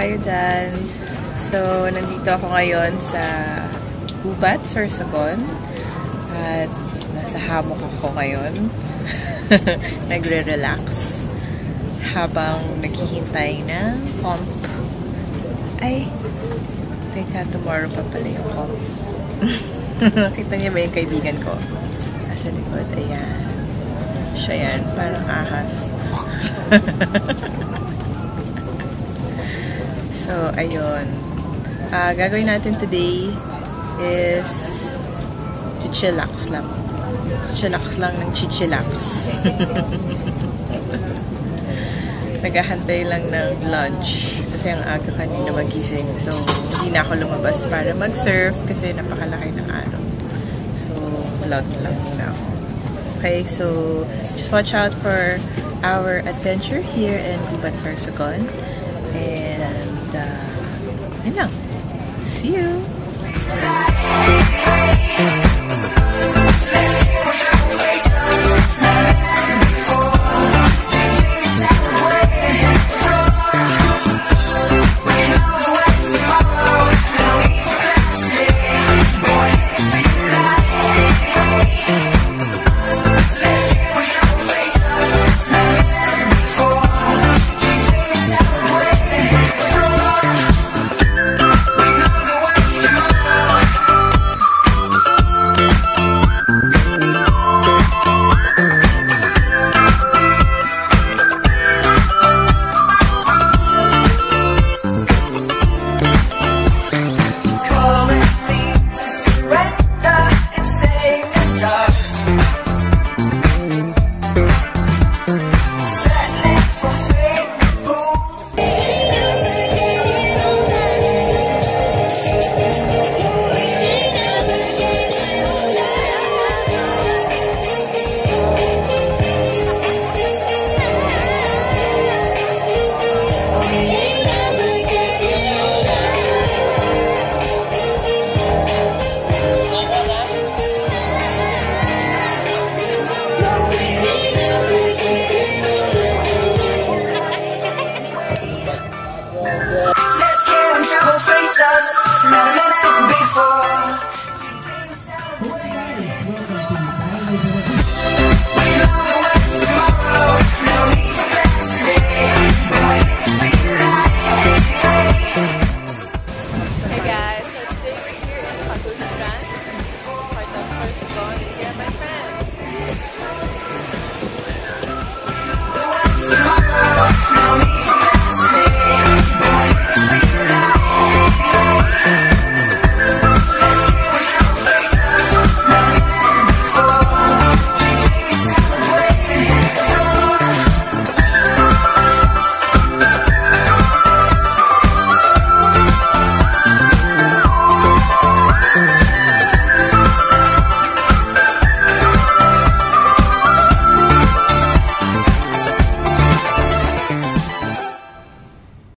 kayo dyan? So, nandito ako ngayon sa Gubat, Sorsogon. At nasa hammock ako ngayon. Nagre-relax. Habang naghihintay ng pump. Ay, teka, tomorrow pa pala yung pump. Nakita niya ba yung kaibigan ko? Nasa likod, ayan. Siya yan, parang ahas. So, ayun. Gagawin natin today is chichilax lang. Chichilax lang ng chichilax. Naghahantay lang ng lunch kasi ang aga kanina magising. So, hindi na ako lumabas para mag-surf kasi napakalaki ng araw. So, loud lang muna ako. Okay, so just watch out for our adventure here in Gubat, Sorsogon. And, yun lang. See you!